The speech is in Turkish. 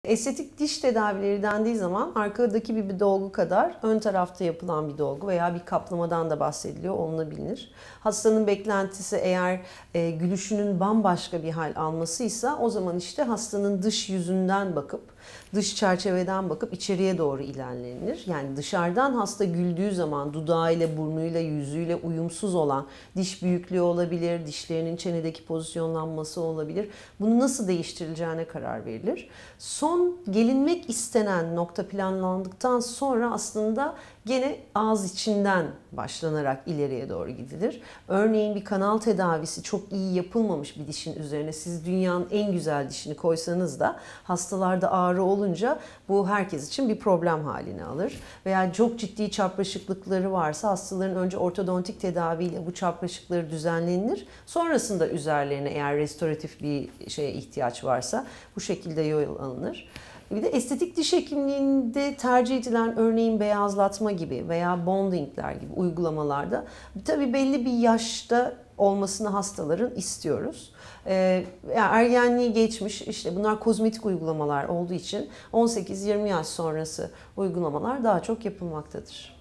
Estetik diş tedavileri dendiği zaman arkadaki bir dolgu kadar ön tarafta yapılan bir dolgu veya bir kaplamadan da bahsediliyor, olunabilir. Hastanın beklentisi eğer gülüşünün bambaşka bir hal almasıysa o zaman işte hastanın dış yüzünden bakıp, dış çerçeveden bakıp içeriye doğru ilerlenir. Yani dışarıdan hasta güldüğü zaman dudağıyla, burnuyla, yüzüyle uyumsuz olan diş büyüklüğü olabilir, dişlerinin çenedeki pozisyonlanması olabilir. Bunu nasıl değiştirileceğine karar verilir. Son gelinmek istenen nokta planlandıktan sonra aslında gene ağız içinden başlanarak ileriye doğru gidilir. Örneğin bir kanal tedavisi çok iyi yapılmamış bir dişin üzerine siz dünyanın en güzel dişini koysanız da hastalarda ağrı olunca bu herkes için bir problem haline alır. Veya çok ciddi çapraşıklıkları varsa hastaların önce ortodontik tedaviyle bu çapraşıkları düzenlenir. Sonrasında üzerlerine eğer restoratif bir şeye ihtiyaç varsa bu şekilde yol alınır. Bir de estetik diş hekimliğinde tercih edilen örneğin beyazlatma gibi veya bondingler gibi uygulamalarda tabii belli bir yaşta olmasını hastaların istiyoruz. Yani ergenliği geçmiş işte bunlar kozmetik uygulamalar olduğu için 18-20 yaş sonrası uygulamalar daha çok yapılmaktadır.